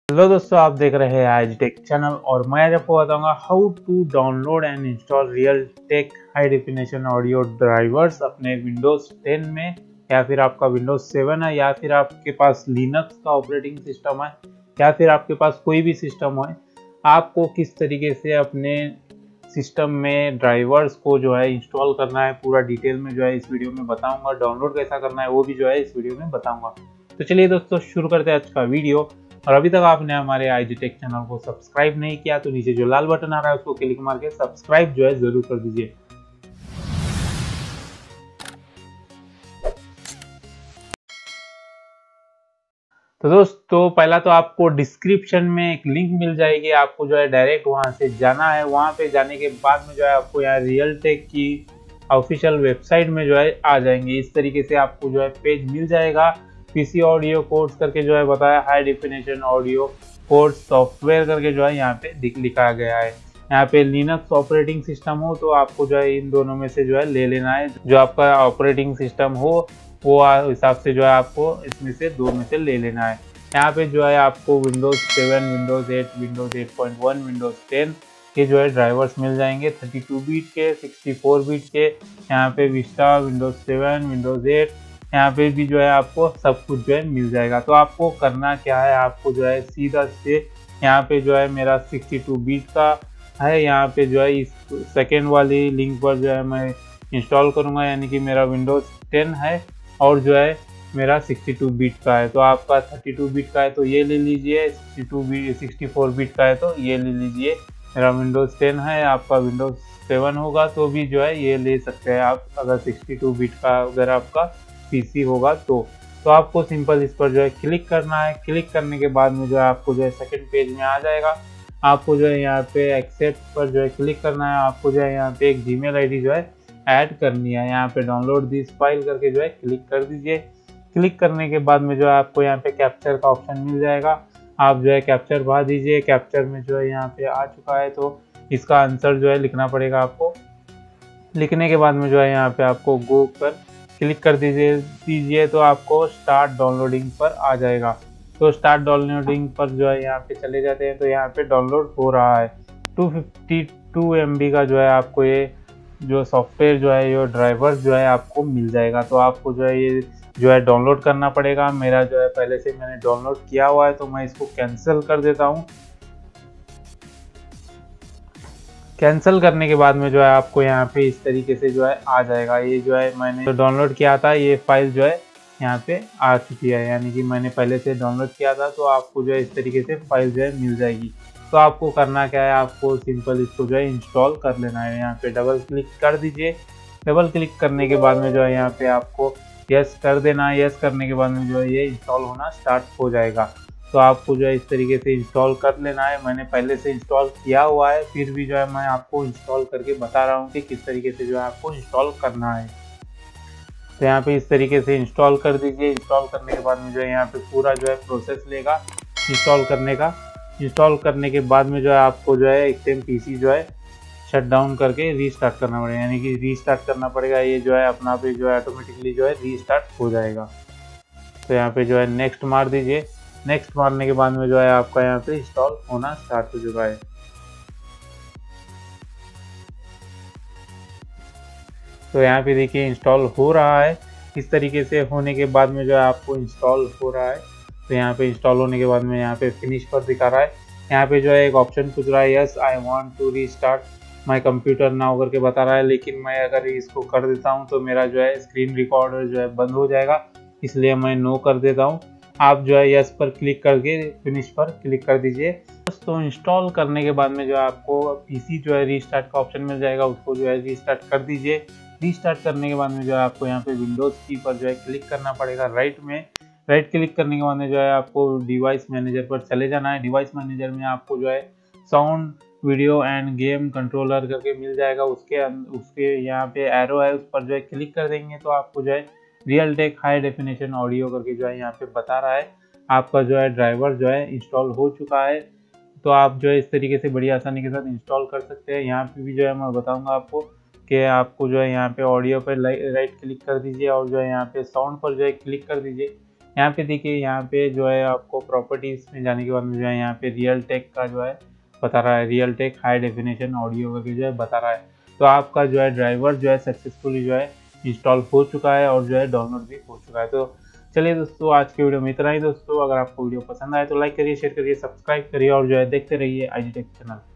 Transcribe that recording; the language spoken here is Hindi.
हेलो दोस्तों, आप देख रहे हैं आज टेक चैनल और मैं आज आपको बताऊंगा how to download and install Realtek high definition audio drivers अपने विंडोज 10 में, या फिर आपका विंडोज 7 है, या फिर आपके पास लिनक्स का ऑपरेटिंग सिस्टम है, या फिर आपके पास कोई भी सिस्टम है। आपको किस तरीके से अपने सिस्टम में ड्राइवर्स को जो है इंस्टॉल करना है, पूरा डिटेल में जो है इस वीडियो में बताऊंगा। डाउनलोड कैसा करना है वो भी जो है इस वीडियो में बताऊंगा। तो चलिए दोस्तों, शुरू करते हैं आज का वीडियो। और अभी तक आपने हमारे आईजी टेक चैनल को सब्सक्राइब नहीं किया तो नीचे जो लाल बटन आ रहा है उसको क्लिक मार के सब्सक्राइब जो है जरूर कर दीजिए। तो दोस्तों, पहला तो आपको डिस्क्रिप्शन में एक लिंक मिल जाएगी, आपको जो है डायरेक्ट वहां से जाना है। वहां पे जाने के बाद में जो है आपको यहाँ रियल टेक की ऑफिशियल वेबसाइट में जो है आ जाएंगे। इस तरीके से आपको जो है पेज मिल जाएगा। पीसी ऑडियो कोर्स करके जो है बताया, high definition audio course software करके जो है यहाँ पे लिखा गया है। यहाँ पे लिनक्स ऑपरेटिंग सिस्टम हो तो आपको जो है इन दोनों में से जो है ले लेना है। जो आपका ऑपरेटिंग सिस्टम हो वो हिसाब से जो है आपको इसमें से दो में से ले लेना है। यहाँ पे जो है आपको विंडोज 7, विंडोज 8, विंडोज 8.1, विंडोज 10 के जो है ड्राइवर्स मिल जाएंगे, 32 बीट के, 64 बीट के। यहाँ पे विस्टा, विंडोज 7, विंडोज 8, यहाँ पे भी जो है आपको सब कुछ जो है मिल जाएगा। तो आपको करना क्या है, आपको जो है सीधा से यहाँ पे जो है मेरा 62 बीट का है, यहाँ पे जो है इस सेकेंड वाली लिंक पर जो है मैं इंस्टॉल करूँगा, यानी कि मेरा विंडोज 10 है और जो है मेरा 62 बीट का है। तो आपका 32 बीट का है तो ये ले लीजिए, 64 बीट का है तो ये ले लीजिए। मेरा विंडोज 10 है, आपका विंडोज 7 होगा तो भी जो है ये ले सकते हैं आप, अगर 62 बीट का अगर आपका पीसी होगा तो आपको सिंपल इस पर जो है क्लिक करना है। क्लिक करने के बाद में जो है आपको जो है सेकंड पेज में आ जाएगा। आपको जो है यहाँ पे एक्सेप्ट पर जो है क्लिक करना है। आपको जो है यहाँ पे एक जीमेल आईडी जो है ऐड करनी है। यहाँ पे डाउनलोड दिस फाइल करके जो है क्लिक कर दीजिए। क्लिक करने के बाद में जो है आपको यहाँ पे कैप्चर का ऑप्शन मिल जाएगा। आप जो है कैप्चर भर दीजिए। कैप्चर में जो है यहाँ पे आ चुका है तो इसका आंसर जो है लिखना पड़ेगा आपको। लिखने के बाद में जो है यहाँ पे आपको गो पर क्लिक कर दीजिए तो आपको स्टार्ट डाउनलोडिंग पर आ जाएगा। तो स्टार्ट डाउनलोडिंग पर जो है यहाँ पे चले जाते हैं तो यहाँ पे डाउनलोड हो रहा है। 252 MB का जो है आपको ये जो सॉफ्टवेयर जो है ये ड्राइवर्स जो है आपको मिल जाएगा। तो आपको जो है ये जो है डाउनलोड करना पड़ेगा। मेरा जो है पहले से मैंने डाउनलोड किया हुआ है तो मैं इसको कैंसिल कर देता हूँ। कैंसिल करने के बाद में जो है आपको यहाँ पे इस तरीके से जो है आ जाएगा। ये जो है मैंने जो डाउनलोड किया था ये फाइल जो है यहाँ पे आ चुकी है, यानी कि मैंने पहले से डाउनलोड किया था। तो आपको जो है इस तरीके से फाइल जो है मिल जाएगी। तो आपको करना क्या है, आपको सिंपल इसको जो है इंस्टॉल कर लेना है। यहाँ पे डबल क्लिक कर दीजिए। डबल क्लिक करने के बाद में जो है यहाँ पे आपको यस कर देना है। यस करने के बाद में जो है ये इंस्टॉल होना स्टार्ट हो जाएगा। तो आपको जो है इस तरीके से इंस्टॉल कर लेना है। मैंने पहले से इंस्टॉल किया हुआ है, फिर भी जो है मैं आपको इंस्टॉल करके बता रहा हूँ कि किस तरीके से जो है आपको इंस्टॉल करना है। तो यहाँ पे इस तरीके से इंस्टॉल कर दीजिए। इंस्टॉल करने के बाद में जो है यहाँ पे पूरा जो है प्रोसेस लेगा इंस्टॉल करने का। इंस्टॉल करने के बाद में जो है आपको जो है एक टाइम पीसी जो है शट डाउन करके रीस्टार्ट करना पड़ेगा, यानी कि रीस्टार्ट करना पड़ेगा। ये जो है अपना पे जो है ऑटोमेटिकली जो है रीस्टार्ट हो जाएगा। तो यहाँ पे जो है नेक्स्ट मार दीजिए। नेक्स्ट मारने के बाद में जो है आपका यहाँ पे इंस्टॉल होना स्टार्ट हो चुका है। तो यहाँ पे देखिए इंस्टॉल हो रहा है। इस तरीके से होने के बाद में जो है आपको इंस्टॉल हो रहा है। तो यहाँ पे इंस्टॉल होने के बाद में यहाँ पे फिनिश पर दिखा रहा है। यहाँ पे जो है एक ऑप्शन पूछ रहा है, yes I want to restart my computer now करके बता रहा है। लेकिन मैं अगर इसको कर देता हूँ तो मेरा जो है स्क्रीन रिकॉर्डर जो है बंद हो जाएगा, इसलिए मैं नो कर देता हूँ। आप जो है यस पर क्लिक करके फिनिश पर क्लिक कर दीजिए। तो इंस्टॉल करने के बाद में जो है आपको पीसी जो है रीस्टार्ट का ऑप्शन मिल जाएगा, उसको जो है रीस्टार्ट कर दीजिए। रीस्टार्ट करने के बाद में जो है आपको यहाँ पे विंडोज़ की पर जो है क्लिक करना पड़ेगा राइट में। राइट क्लिक करने के बाद में जो है आपको डिवाइस मैनेजर पर चले जाना है। डिवाइस मैनेजर में आपको जो है sound, video and game controller करके मिल जाएगा। उसके यहाँ पे एरो है, उस पर जो है क्लिक कर देंगे तो आपको जो है Realtek high definition audio करके जो है यहाँ पे बता रहा है। आपका जो है ड्राइवर जो है इंस्टॉल हो चुका है। तो आप जो है इस तरीके से बड़ी आसानी के साथ इंस्टॉल कर सकते हैं। यहाँ पे भी जो है मैं बताऊंगा आपको कि आपको जो है यहाँ पे ऑडियो पर राइट क्लिक कर दीजिए और जो है यहाँ पे साउंड पर जो है क्लिक कर दीजिए। यहाँ पे देखिए, यहाँ पे जो है आपको प्रॉपर्टीज में जाने के बाद में जो है यहाँ पे रियल टेक का जो है बता रहा है, Realtek high definition audio करके जो है बता रहा है। तो आपका जो है ड्राइवर जो है सक्सेसफुली जो है इंस्टॉल हो चुका है और जो है डाउनलोड भी हो चुका है। तो चलिए दोस्तों, आज के वीडियो में इतना ही दोस्तों। अगर आपको वीडियो पसंद आए तो लाइक करिए, शेयर करिए, सब्सक्राइब करिए और जो है देखते रहिए आईजी टेक चैनल।